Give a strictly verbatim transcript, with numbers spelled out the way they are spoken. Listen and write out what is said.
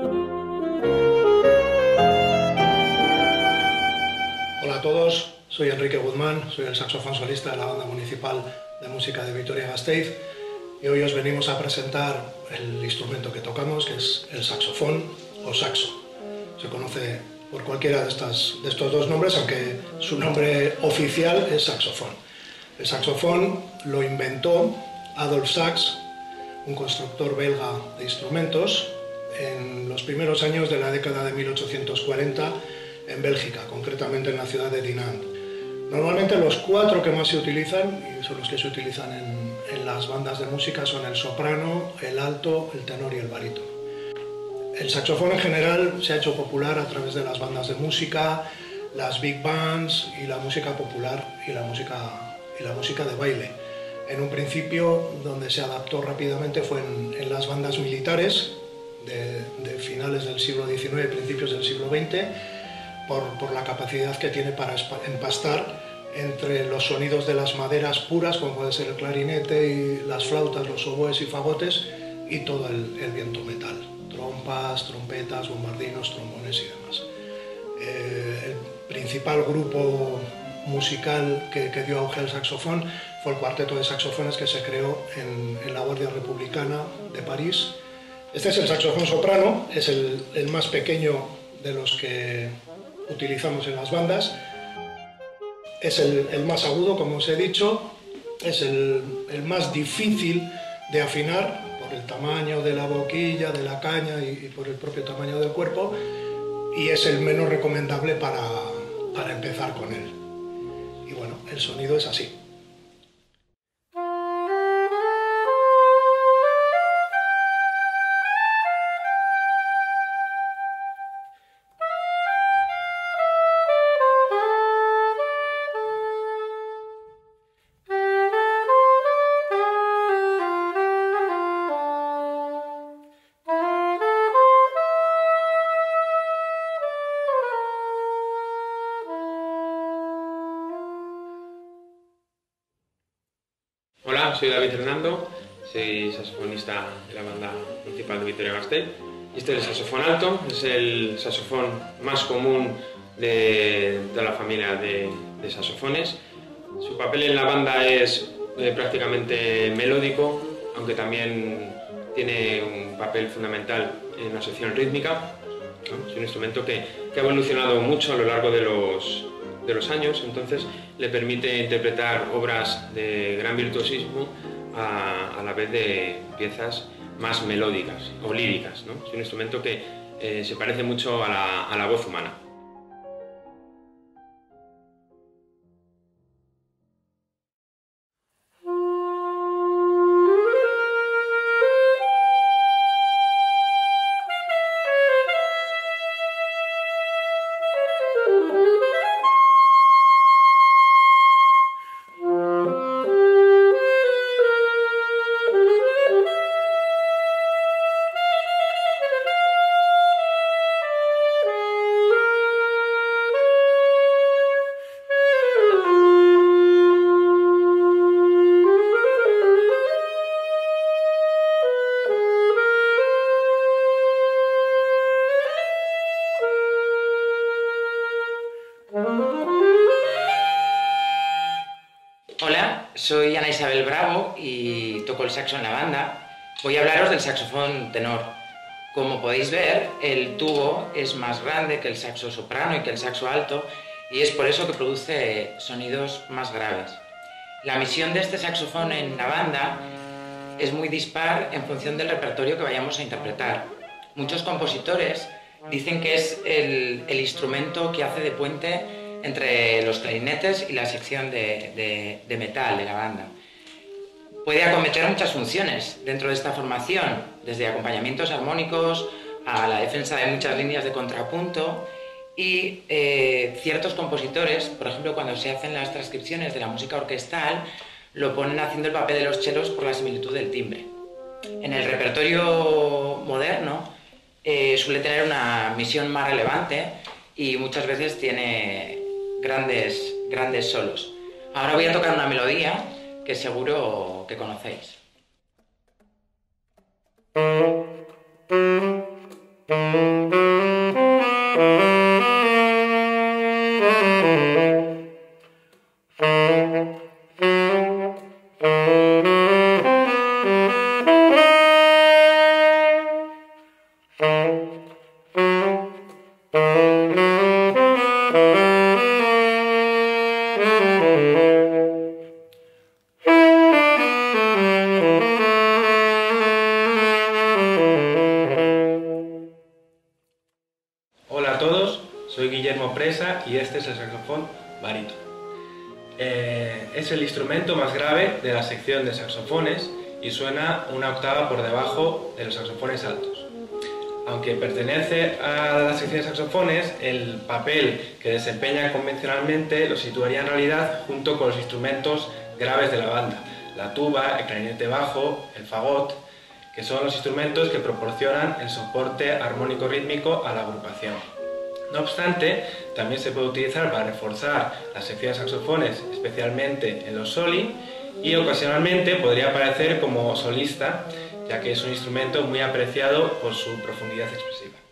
Hola a todos, soy Enrique Guzmán, soy el saxofón solista de la Banda Municipal de Música de Vitoria-Gasteiz y hoy os venimos a presentar el instrumento que tocamos, que es el saxofón o saxo. Se conoce por cualquiera de, estas, de estos dos nombres, aunque su nombre oficial es saxofón. El saxofón lo inventó Adolphe Sax, un constructor belga de instrumentos, en los primeros años de la década de mil ochocientos cuarenta en Bélgica, concretamente en la ciudad de Dinant. Normalmente los cuatro que más se utilizan, y son los que se utilizan en, en las bandas de música, son el soprano, el alto, el tenor y el barítono. El saxofón en general se ha hecho popular a través de las bandas de música, las big bands y la música popular y la música, y la música de baile. En un principio, donde se adaptó rápidamente fue en, en las bandas militares de, de finales del siglo diecinueve y principios del siglo veinte, Por, por la capacidad que tiene para empastar entre los sonidos de las maderas puras, como puede ser el clarinete y las flautas, los oboes y fagotes, y todo el, el viento metal, trompas, trompetas, bombardinos, trombones y demás. Eh, el principal grupo musical que, que dio auge al saxofón fue el cuarteto de saxofones que se creó en, en la Guardia Republicana de París. Este es el saxofón soprano, es el, el más pequeño de los que utilizamos en las bandas. Es el, el más agudo, como os he dicho, es el, el más difícil de afinar por el tamaño de la boquilla, de la caña y, y por el propio tamaño del cuerpo, y es el menos recomendable para, para empezar con él. Y bueno, el sonido es así. Hola, soy David Hernando, soy saxofonista de la Banda Municipal de Vitoria-Gasteiz. Este es el saxofón alto, es el saxofón más común de toda la familia de, de saxofones. Su papel en la banda es eh, prácticamente melódico, aunque también tiene un papel fundamental en la sección rítmica. ¿No? Es un instrumento que, que ha evolucionado mucho a lo largo de los de los años, entonces le permite interpretar obras de gran virtuosismo a, a la vez de piezas más melódicas o líricas, ¿no? Es un instrumento que eh, se parece mucho a la, a la voz humana. Hola, soy Ana Isabel Bravo y toco el saxo en la banda. Voy a hablaros del saxofón tenor. Como podéis ver, el tubo es más grande que el saxo soprano y que el saxo alto, y es por eso que produce sonidos más graves. La misión de este saxofón en la banda es muy dispar en función del repertorio que vayamos a interpretar. Muchos compositores dicen que es el, el instrumento que hace de puente entre los clarinetes y la sección de, de, de metal de la banda. Puede acometer muchas funciones dentro de esta formación, desde acompañamientos armónicos a la defensa de muchas líneas de contrapunto, y eh, ciertos compositores, por ejemplo, cuando se hacen las transcripciones de la música orquestal, lo ponen haciendo el papel de los chelos por la similitud del timbre. En el repertorio moderno eh, suele tener una misión más relevante y muchas veces tiene grandes, grandes solos. Ahora voy a tocar una melodía que seguro que conocéis. Hola a todos, soy Guillermo Presa y este es el saxofón barítono. Eh, es el instrumento más grave de la sección de saxofones y suena una octava por debajo de los saxofones altos. Aunque pertenece a la sección de saxofones, el papel que desempeña convencionalmente lo situaría en realidad junto con los instrumentos graves de la banda, la tuba, el clarinete bajo, el fagot, que son los instrumentos que proporcionan el soporte armónico rítmico a la agrupación. No obstante, también se puede utilizar para reforzar la sección de saxofones, especialmente en los soli, y ocasionalmente podría aparecer como solista, ya que es un instrumento muy apreciado por su profundidad expresiva.